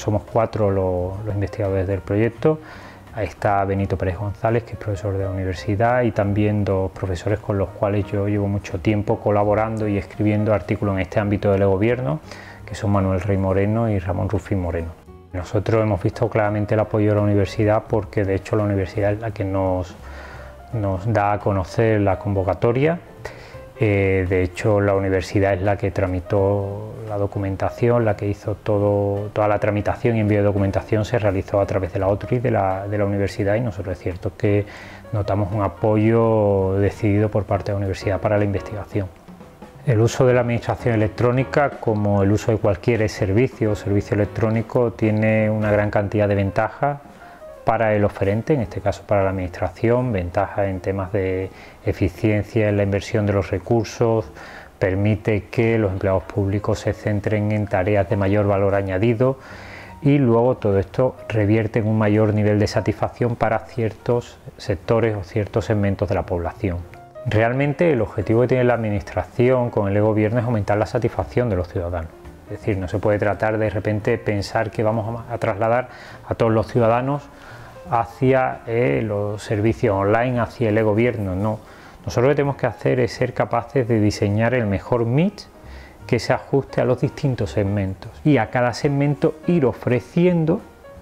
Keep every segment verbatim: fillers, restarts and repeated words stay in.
somos cuatro los, los investigadores del proyecto. Ahí está Benito Pérez González, que es profesor de la universidad, y también dos profesores con los cuales yo llevo mucho tiempo colaborando y escribiendo artículos en este ámbito del e-gobierno, que son Manuel Rey Moreno y Ramón Rufín Moreno. Nosotros hemos visto claramente el apoyo de la universidad, porque de hecho la universidad es la que nos, nos da a conocer la convocatoria. Eh, de hecho, la universidad es la que tramitó la documentación, la que hizo todo, toda la tramitación y envío de documentación se realizó a través de la O T R I de la, de la universidad, y nosotros es cierto que notamos un apoyo decidido por parte de la universidad para la investigación. El uso de la administración electrónica, como el uso de cualquier servicio o servicio electrónico, tiene una gran cantidad de ventajas para el oferente, en este caso para la administración, ventajas en temas de eficiencia en la inversión de los recursos, permite que los empleados públicos se centren en tareas de mayor valor añadido, y luego todo esto revierte en un mayor nivel de satisfacción para ciertos sectores o ciertos segmentos de la población. Realmente el objetivo que tiene la administración con el e-gobierno es aumentar la satisfacción de los ciudadanos. Es decir, no se puede tratar de, de repente pensar que vamos a trasladar a todos los ciudadanos hacia eh, los servicios online, hacia el e-gobierno. No, nosotros lo que tenemos que hacer es ser capaces de diseñar el mejor mix que se ajuste a los distintos segmentos, y a cada segmento ir ofreciendo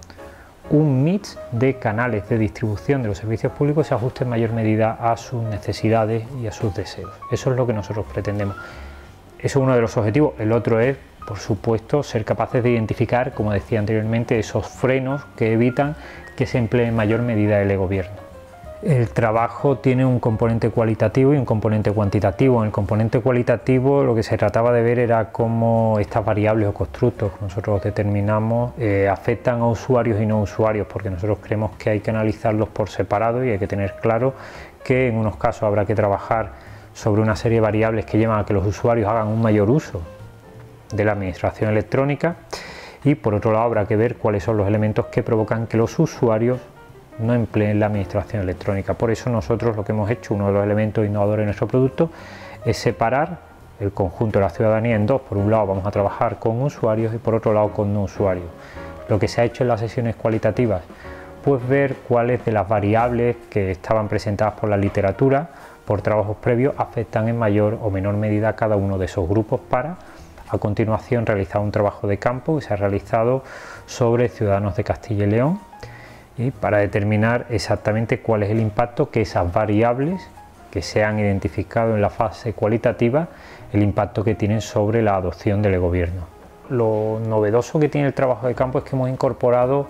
un mix de canales de distribución de los servicios públicos que se ajuste en mayor medida a sus necesidades y a sus deseos. Eso es lo que nosotros pretendemos. Eso es uno de los objetivos. El otro es, por supuesto, ser capaces de identificar, como decía anteriormente, esos frenos que evitan que se emplee en mayor medida el e-gobierno. El trabajo tiene un componente cualitativo y un componente cuantitativo. En el componente cualitativo lo que se trataba de ver era cómo estas variables o constructos que nosotros determinamos eh, afectan a usuarios y no usuarios, porque nosotros creemos que hay que analizarlos por separado y hay que tener claro que en unos casos habrá que trabajar sobre una serie de variables que llevan a que los usuarios hagan un mayor uso de la administración electrónica, y por otro lado habrá que ver cuáles son los elementos que provocan que los usuarios no empleen la administración electrónica. Por eso nosotros lo que hemos hecho, uno de los elementos innovadores de nuestro producto, es separar el conjunto de la ciudadanía en dos. Por un lado vamos a trabajar con usuarios y por otro lado con no usuarios. Lo que se ha hecho en las sesiones cualitativas, pues ver cuáles de las variables que estaban presentadas por la literatura, por trabajos previos, afectan en mayor o menor medida a cada uno de esos grupos, para a continuación realizar un trabajo de campo que se ha realizado sobre ciudadanos de Castilla y León, y para determinar exactamente cuál es el impacto que esas variables que se han identificado en la fase cualitativa, el impacto que tienen sobre la adopción del e-gobierno. Lo novedoso que tiene el trabajo de campo es que hemos incorporado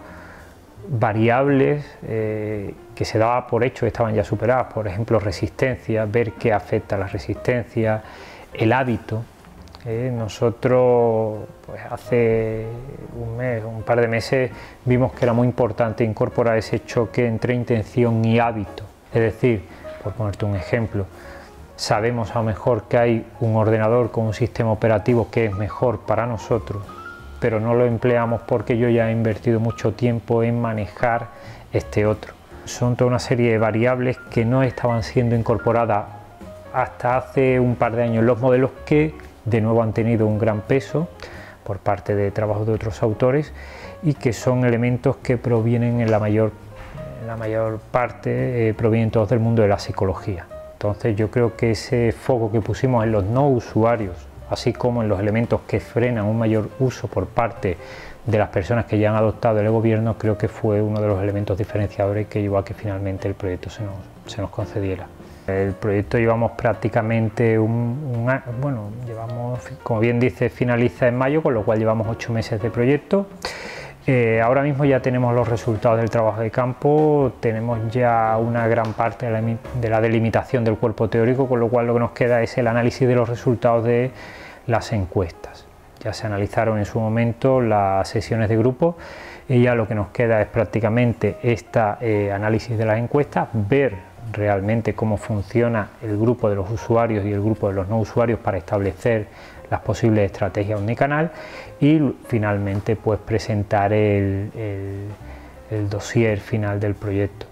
variables eh, que se daba por hecho que estaban ya superadas, por ejemplo resistencia, ver qué afecta a la resistencia, el hábito. Eh, nosotros pues, hace un mes, un par de meses, vimos que era muy importante incorporar ese choque entre intención y hábito. Es decir, por ponerte un ejemplo, sabemos a lo mejor que hay un ordenador con un sistema operativo que es mejor para nosotros, pero no lo empleamos porque yo ya he invertido mucho tiempo en manejar este otro. Son toda una serie de variables que no estaban siendo incorporadas hasta hace un par de años en los modelos, que de nuevo han tenido un gran peso por parte de trabajos de otros autores, y que son elementos que provienen en la mayor, en la mayor parte, eh, provienen todos del mundo de la psicología. Entonces yo creo que ese foco que pusimos en los no usuarios, así como en los elementos que frenan un mayor uso por parte de las personas que ya han adoptado el e-gobierno, creo que fue uno de los elementos diferenciadores que llevó a que finalmente el proyecto se nos, se nos concediera. El proyecto llevamos prácticamente un, un año, bueno, llevamos, como bien dice, finaliza en mayo, con lo cual llevamos ocho meses de proyecto. Eh, ahora mismo ya tenemos los resultados del trabajo de campo, tenemos ya una gran parte de la, de la delimitación del cuerpo teórico, con lo cual lo que nos queda es el análisis de los resultados de las encuestas. Ya se analizaron en su momento las sesiones de grupo y ya lo que nos queda es prácticamente este eh, análisis de las encuestas, ver realmente cómo funciona el grupo de los usuarios y el grupo de los no usuarios para establecer las posibles estrategias omnicanal, y finalmente pues presentar el, el, el dossier final del proyecto.